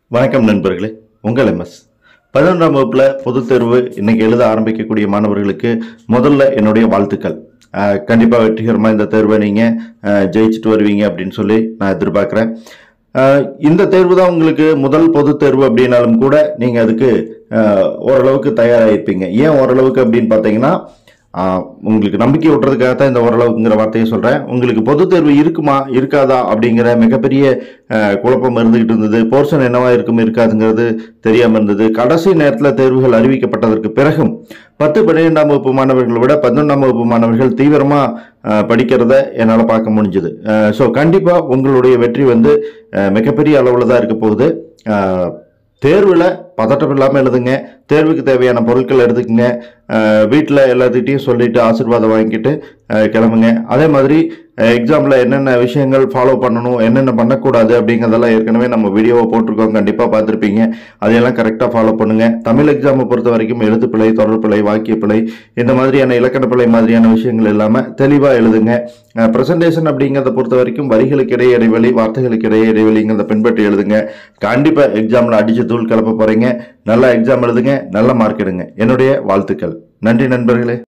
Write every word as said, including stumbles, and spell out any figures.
வணக்கம் நண்பர்களே, உங்கள் எம்எஸ். பதினொன்றாம் வகுப்புல பொதுத் தேர்வு இன்னைக்கு எழுத ஆரம்பிக்கக்கூடிய மாணவர்களுக்கு முதல்ல என்னுடைய வாழ்த்துக்கள். அஹ், கண்டிப்பா வெற்றிகரமா இந்த தேர்வை நீங்க அஹ், ஜெயிச்சுட்டு வருவீங்க அப்படின்னு சொல்லி நான் எதிர்பார்க்கிறேன். அஹ், இந்த தேர்வு தான் உங்களுக்கு முதல் பொதுத் தேர்வு அப்படின்னாலும் கூட நீங்க அதுக்கு அஹ், ஓரளவுக்கு தயாராகிருப்பீங்க. ஏன் ஓரளவுக்கு அப்படின்னு பார்த்தீங்கன்னா, ஆஹ் உங்களுக்கு நம்பிக்கை விட்டுறதுக்காக தான் இந்த ஓரளவுக்குங்கிற வார்த்தையை சொல்றேன். உங்களுக்கு பொதுத் தேர்வு இருக்குமா இருக்காதா அப்படிங்கிற மிகப்பெரிய அஹ், குழப்பம் இருந்துகிட்டு இருந்தது. போர்ஷன் என்னவா இருக்கும் இருக்காதுங்கிறது தெரியாம இருந்தது. கடைசி நேரத்தில் தேர்வுகள் அறிவிக்கப்பட்டதற்கு பிறகும் பத்து பன்னிரெண்டாம் வகுப்பு மாணவர்களை விட பதினொன்றாம் வகுப்பு மாணவர்கள் தீவிரமா அஹ், படிக்கிறத என்னால் பார்க்க முடிஞ்சது. ஸோ கண்டிப்பா உங்களுடைய வெற்றி வந்து அஹ், மிகப்பெரிய அளவில் தான் இருக்க போகுது. அஹ், தேர்வுல பதட்டம் இல்லாமல் எழுதுங்க. தேர்வுக்கு தேவையான பொருட்கள் எடுத்துக்கங்க. வீட்டில் எல்லாத்துக்கிட்டையும் சொல்லிட்டு ஆசீர்வாதம் வாங்கிட்டு அஹ், கிளம்புங்க. அதே மாதிரி எக்ஸாமில் என்னென்ன விஷயங்கள் ஃபாலோ பண்ணணும், என்னென்ன பண்ணக்கூடாது அப்படிங்கிறதெல்லாம் ஏற்கனவே நம்ம வீடியோவை போட்டிருக்கோம், கண்டிப்பாக பார்த்துருப்பீங்க. அதையெல்லாம் கரெக்டாக ஃபாலோ பண்ணுங்க. தமிழ் எக்ஸாமை பொறுத்த வரைக்கும் எழுத்துப்பிழை, தொடர்பிழை, வாக்கியப்பிழை, இந்த மாதிரியான இலக்கண பிழை மாதிரியான விஷயங்கள் இல்லாமல் தெளிவாக எழுதுங்க. ப்ரெசன்டேஷன் அப்படிங்கிறத பொறுத்த வரைக்கும் வரிகளுக்கு இடையே இடைவெளி, வார்த்தைகளுக்கு இடையே இடைவெளிங்கிறத பின்பற்றி எழுதுங்க. கண்டிப்பாக எக்ஸாமில் அடிச்சு தூள் கிளப்ப போகிறீங்க. நல்லா எக்ஸாம் எழுதுங்க, நல்ல மார்க் எடுங்க. என்னுடைய வாழ்த்துக்கள். நன்றி நண்பர்களே.